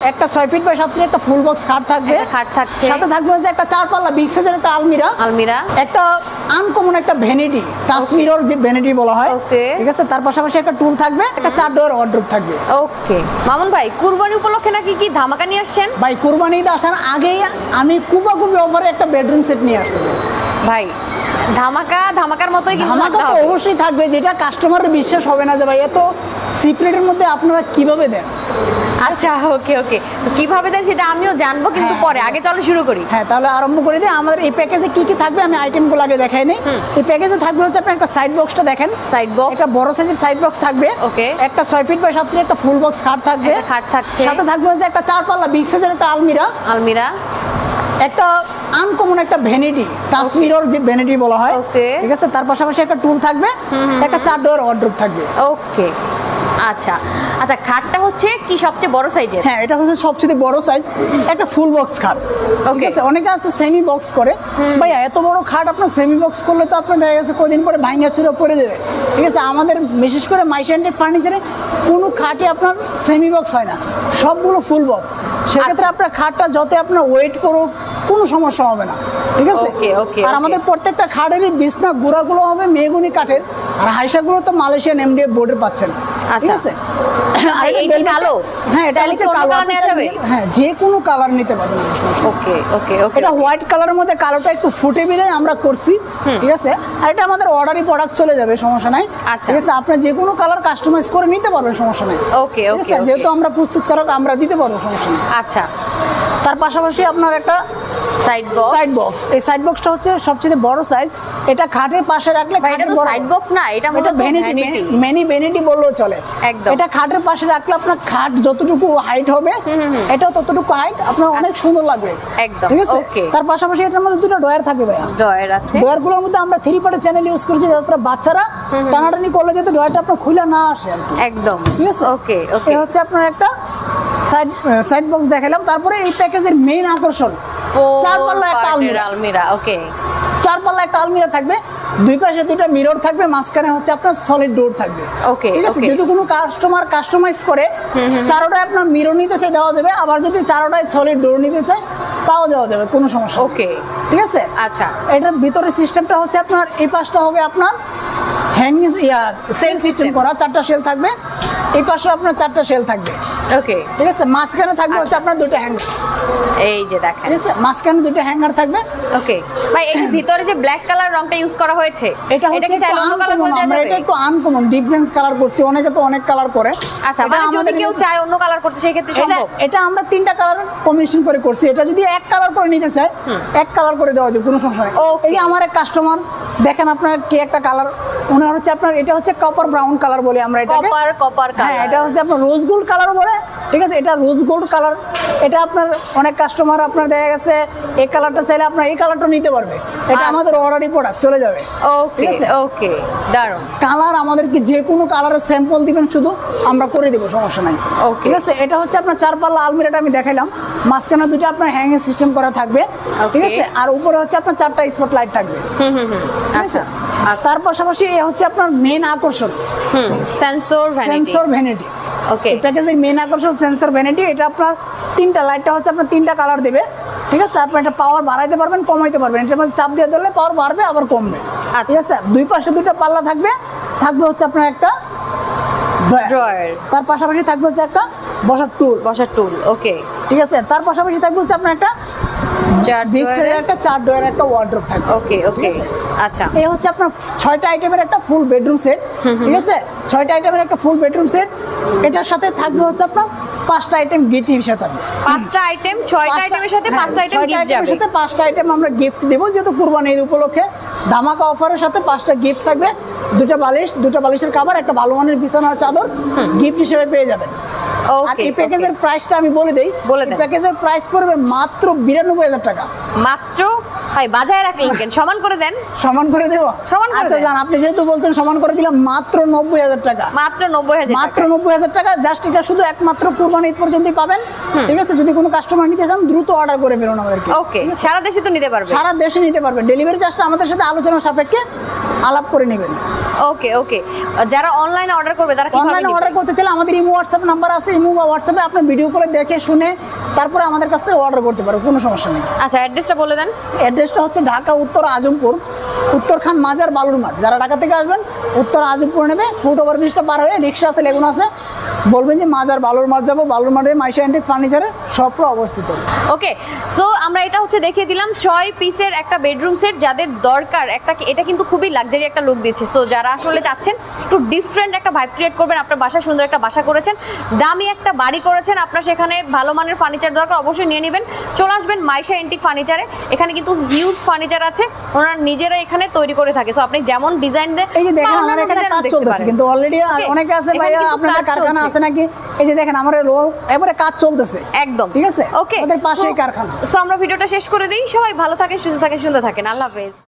একটা 6 feet by 7 fit একটা full box খাট থাকবে, সাথে থাকবে হচ্ছে একটা 4 পাল্লা বিগ সাইজের একটা আলমিরা, একটা আনকমন একটা ভ্যানিটি, টাচ মিরর যে ভ্যানিটি বলা হয়, ঠিক আছে। তার পাশাপাশি একটা টুল থাকবে, একটা 4 ডোর ওয়ার্ড্রোব থাকবে। ওকে মামুন ভাই, কুরবানি উপলক্ষে নাকি কি ধামাকা নিয়ে আসছেন? ভাই কুরবানি ঈদ আসার আগেই আমি কুবাকুবি অফারে একটা বেডরুম সেট নিয়ে আসছি ভাই। ধামাকার মতোই কিন্তু ধামাকা তো অবশ্যই থাকবে, যেটা কাস্টমারের বিশ্বাস হবে না যে ভাই এত সিক্রেটের মধ্যে আপনারা কিভাবে দেন। আচ্ছা ওকে ওকে, তো কিভাবে দেন সেটা আমিও জানবো, কিন্তু পরে আগে চলো শুরু করি। হ্যাঁ তাহলে আরম্ভ করে দিই। আমাদের এই প্যাকেজে কি কি থাকবে আমি আইটেমগুলো আগে দেখাই নেই। এই প্যাকেজে থাকবে হচ্ছে আপনার একটা সাইড বক্সটা দেখেন, সাইড বক্স, একটা বড় সাইজের সাইড বক্স থাকবে, ওকে, একটা 6 ফিট বাই 7 ফিট একটা ফুল বক্স খাট থাকবে, সাথে থাকবে হচ্ছে একটা 4 পাল্লা বিগ সাইজের একটা আলমিরা, একটা আনকমন একটা ভ্যানিটি, টাচ মিরর যে ভ্যানিটি বলা হয়, ঠিক আছে। তার পাশাপাশি একটা টুল থাকবে, একটা 4 ডোর ওয়ার্ড্রোব থাকবে। ওকে আচ্ছা আচ্ছা, খাটটা হচ্ছে কি সবচেয়ে বড় সাইজের? হ্যাঁ এটা হচ্ছে সবচেয়ে বড় সাইজ, একটা ফুল বক্স খাট, ঠিক আছে। অনেকে আছে সেমি বক্স করে, ভাইয়া এত বড় খাট আপনার সেমি বক্স করলে তো আপনার দেখা গেছে কদিন পরে ভাঙা চুরা পড়ে যাবে, ঠিক আছে। আমাদের বিশেষ করে মাইশান্টেড ফার্নিচারে কোনো খাটই আপনার সেমি বক্স হয় না, সবগুলো ফুল বক্স। সেক্ষেত্রে আপনার খাটটা যত আপনার ওয়েট করুক কোনো সমস্যা হবে না, ঠিক আছে। আর আমাদের প্রত্যেকটা খাটেরই বিছনা গুঁড়াগুলো হবে মেহগনি কাঠের, আর হাইসাগুলো তো মালয়েশিয়ান এমডিএফ বোর্ডের পাচ্ছেন, ঠিক আছে। হ্যাঁ এটা হ্যাঁ যে কোনো কালার নিতে পারবেন। ওকে ওকে ওকে, এটা হোয়াইট কালারের মধ্যে কালোটা একটু ফুটে বিদায় আমরা করছি, ঠিক আছে। আর এটা আমাদের অর্ডারি প্রোডাক্ট চলে যাবে, সমস্যা নাই, ঠিক আছে। আপনি যে কোনো কালার কাস্টমাইজ করে নিতে পারবেন, সমস্যা নাই। ওকে ওকে, যেহেতু আমরা প্রস্তুতকারক আমরা দিতে পারবো, সমস্যা নেই। আচ্ছা তার পাশাপাশি আপনার একটা সাইড বক্স, এই সাইড বক্সটা হচ্ছে সবচেয়ে বড় সাইজ। এটা খাটের পাশে রাখলে, এটা তো সাইড বক্স না, এটা ভ্যানিটি বললেও চলে। এটা খাটের পাশে রাখলে আপনার খাট যতটুকু হাইট হবে এটাও ততটুকু হাইট, আপনার অনেক সুন্দর লাগবে, একদম, ঠিক আছে। তার পাশাপাশি এটার মধ্যে দুটো ডয়ার থাকবে ভাইয়া, ডয়ার আছে। ডয়ারগুলোর মধ্যে আমরা 3 পার্টের চ্যানেল ইউজ করেছি, যাতে বাচ্চারা টানাটানি করলে যাতে ডয়ারটা আপনার খুলে না আসে আর কি, একদম, ঠিক আছে। ওকে ওকে, এই হচ্ছে আপনার একটা সাইড বক্স দেখালাম। তারপরে এই প্যাকেজের মেইন আকর্ষণ 4 পাল্লা একটা আলমিরা। ওকে 4 পাল্লা একটা আলমিরা থাকবে, দুই পাশে দুটো মিরর থাকবে, মাঝখানে হচ্ছে আপনার সলিড ডোর থাকবে, ওকে, ঠিক আছে। যদি কোনো কাস্টমার কাস্টমাইজ করে চারোটায় আপনার মিরর নিতে চাই দেওয়া যাবে, আবার যদি চারোটায় সলিড ডোর নিতে চাই তাও দেওয়া যাবে, কোনো সমস্যা। ওকে ঠিক আছে। আচ্ছা এটার ভিতরে সিস্টেমটা হচ্ছে আপনার এই পাশটা হবে আপনার হ্যাঙ্গিং সেল সিস্টেম করা, 4টা সেল থাকবে, এই পাশে আপনার 4টা সেল থাকবে, ওকে, ঠিক আছে। মাঝখানে থাকবে হচ্ছে আপনার দুটো হ্যাঙ্গার, এই যে দেখেন, ঠিক আছে, মাঝখানে দুটো হ্যাঙ্গার থাকবে। ওকে ভাই, এর ভিতরে যে ব্ল্যাক কালার রংটা ইউজ করা হয়েছে, এটা হচ্ছে একটু আনকমন, আমরা এটা একটু আনকমন ডিফারেন্স কালার করছি, অনেকে তো অনেক কালার করে। আচ্ছা, মানে যদি কেউ চায় অন্য কালার করতে সেই ক্ষেত্রে সম্ভব? এটা আমরা 3টা কালার কম্বিনেশন করে করছি, এটা যদি এক কালার করে নিতে চায় এক কালার করে দেওয়া যাবে, কোনো সমস্যা নেই। এই যে আমার এক কাস্টমার দেখেন আপনার কি একটা কালার ওনার হচ্ছে আপনার, এটা হচ্ছে কপার ব্রাউন কালার বলে আমরা এটাকে, কপার কালার, হ্যাঁ এটা হচ্ছে আপনার রোজ গোল্ড কালার বলে, ঠিক আছে। এটা রোজ গোল্ড কালার, এটা আপনার অনেক কাস্টমার আপনার দেখা গেছে এই কালারটা চাইলে আপনার এই কালারটা নিতে পারবে, এটা আমাদের অর্ডারি প্রোডাক্ট চলে যাবে। ওকে ওকে, দারুন। কালার আমাদেরকে যে কোনো কালারের স্যাম্পল দিবেন, শুধু আমরা করে দিব, সমস্যা নাই, ঠিক আছে। এটা হচ্ছে আপনার 4 পাল্লা আলমিরাটা আমি দেখাইলাম, মাঝখানে দুটো আপনার হ্যাঙ্গিং সিস্টেম করা থাকবে, ঠিক আছে। আর উপরে হচ্ছে আপনার 4টা স্পট লাইট থাকবে। আচ্ছা, তার পাশাপাশি এই হচ্ছে আপনার মেইন আকর্ষণ সেন্সর ভ্যানিটি। ওকে, প্যাকেজের মেইন আকর্ষণ সেন্সর ভ্যানিটি। এটা আপনার 3টা লাইটটা হচ্ছে আপনার 3টা কালার দেবে, ঠিক আছে। আপনি এটা পাওয়ার বাড়াইতে পারবেন, কমাইতে পারবেন, এটার মধ্যে চাপ দিয়ে ধরলে পাওয়ার বাড়বে আবার কমবে, ঠিক আছে। দুই পাশে দুটো পাল্লা থাকবে, থাকবে হচ্ছে আপনার একটা ড্রয়ার, তার পাশাপাশি থাকবে হচ্ছে একটা বসার টুল, ওকে, ঠিক আছে। তার পাশাপাশি থাকবে হচ্ছে আপনার একটা 4 ডয়ার একটা ওয়ার্ড্রোব থাকবে। ওকে ওকে, আচ্ছা। এই হচ্ছে আপনার 6টা আইটেমের একটা ফুল বেডরুম সেট, ঠিক আছে। 6টা আইটেমের একটা ফুল বেডরুম সেট, এটার সাথে থাকবে হচ্ছে আপনার 5টা আইটেম গিফট হিসেবে থাকবে। 5টা আইটেম, 6টা আইটেমের সাথে 5টা আইটেম গিফট যাবে, সাথে 5টা আইটেম আমরা গিফট দেব, যেহেতু কুরবানি ঈদ উপলক্ষে ধামাকা অফারের সাথে 5টা গিফট থাকবে। দুটো বালিশের কভার, একটা ভালো মানের বিছানার চাদর গিফট হিসেবে পেয়ে যাবেন। আর এই প্যাকেজের প্রাইসটা আমি বলে দেই, প্যাকেজের প্রাইস পড়বে মাত্র 92,000 টাকা, মাত্র ভাই বাজায় রাখলেন কেন, সমান করে দেন। সমান করে দেবো? সমান করে আচ্ছা দেন। জান, আপনি যেহেতু বলছেন সমান করে দিলাম, মাত্র 90,000 টাকা। মাত্র 90,000 মাত্র 90,000 টাকা। জাস্ট এটা শুধু একমাত্র কুরবানি ঈদ পর্যন্তই পাবেন, ঠিক আছে? যদি কোনো কাস্টমার নিতে চান দ্রুত অর্ডার করে ফেলুন আমাদেরকে। ওকে, সারা দেশে তো নিতে পারবে। সারা দেশে নিতে পারবে। ডেলিভারি চার্জটা আমাদের সাথে আলোচনা সাপেক্ষে আলাপ করে নেবেন। ওকে ওকে, যারা অনলাইনে অর্ডার করবে তারা কিভাবে অনলাইনে অর্ডার করতে চাইলে আমাদের ইমো হোয়াটসঅ্যাপ নাম্বার আছে, ইমো বা হোয়াটসঅ্যাপে আপনি ভিডিও করে দেখে শুনে তারপরে আমাদের কাছ থেকে অর্ডার করতে পারো, কোনো সমস্যা নেই। আচ্ছা, অ্যাড্রেসটা বলে দেন। অ্যাড্রেসটা হচ্ছে ঢাকা উত্তর আজমপুর, উত্তর খান মাজার বালুর মাঠ। যারা ঢাকা থেকে আসবেন উত্তর আজমপুর নেবে, ফুট ওভার ব্রিজটা পার হয়ে রিক্সা আছে, লেগুন আছে, বলবেন যে মাজার বালুর মাঠ যাবো। বালুর মাঠে মাইশা অ্যান্টিক ফার্নিচারে সবটা অবস্থিত। ওকে, সো আমরা এটা হচ্ছে দেখিয়ে দিলাম 6 পিসের একটা বেডরুম সেট, যাদের দরকার একটা, এটা কিন্তু খুবই লাক্সারি একটা লুক দিচ্ছে। সো যারা আসলে চাচ্ছেন একটু ডিফারেন্ট একটা ভাইব ক্রিয়েট করবেন, আপনার বাসা সুন্দর একটা বাসা করেছেন, দামি একটা বাড়ি করেছেন, আপনার সেখানে ভালো মানের ফার্নিচার দরকার, অবশ্যই নিয়ে নেবেন। চলে আসবেন মাইশা অ্যান্টিক ফার্নিচারে। এখানে কিন্তু হিউজ ফার্নিচার আছে, ওনারা নিজেরা এখানে তৈরি করে থাকে। সো আপনি যেমন ডিজাইন দেন, এই যে দেখেন আমার এখানে কাজ চলতেছে কিন্তু অলরেডি। অনেকে আছে ভাইয়া আপনাদের কারখানা আছে নাকি, এই যে দেখেন আমার এবারে কাজ চলতেছে একদম, ঠিক আছে? ওকে, আমাদের পাশেই কারখানা। সো আমরা ভিডিওটা শেষ করে দিই। সবাই ভালো থাকেন, সুস্থ থাকেন, সুন্দর থাকেন। আল্লাহ হাফেজ।